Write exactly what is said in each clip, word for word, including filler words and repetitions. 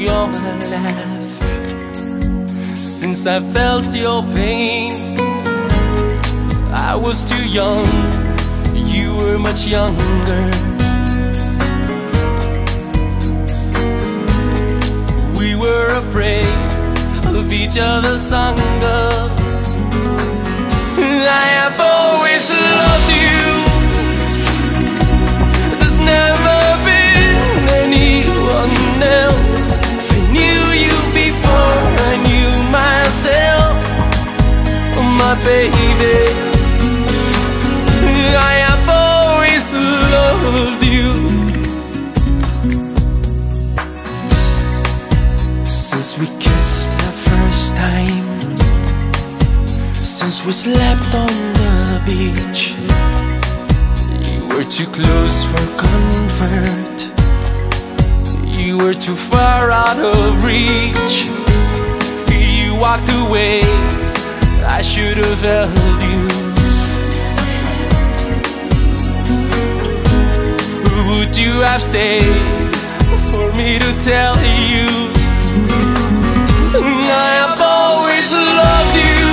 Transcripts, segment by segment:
your laugh, since I felt your pain. I was too young, you were much younger. We were afraid of each other's hunger. I have always loved you. There's never been anyone else. I knew you before I knew myself, my baby. I have always loved you. Since we kissed the first time, since we slept on the beach, you were too close for comfort, you were too far out of reach. You walked away, I should have held you. Would you have stayed for me to tell you? I have always loved you.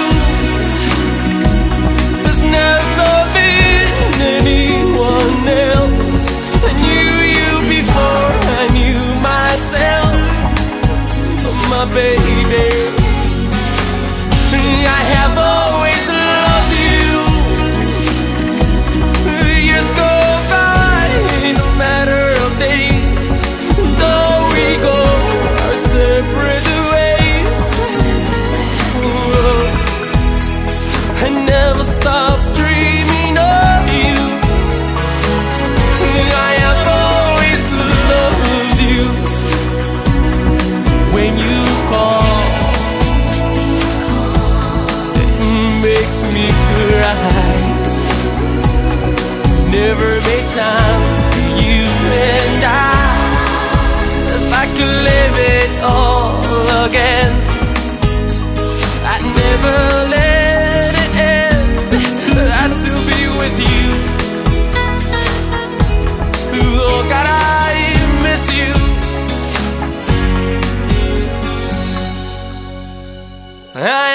There's never been anyone else. I knew you before I knew myself, my baby. I have always loved you. Years go by, no matter of days, though we go our separate ways. Whoa. I never stop dreaming of you. I have always loved you. When you call, it makes me cry. Never made time for you and I. If I could live it all again, I'd never let it end. I'd still be with you. Oh God, I miss you. I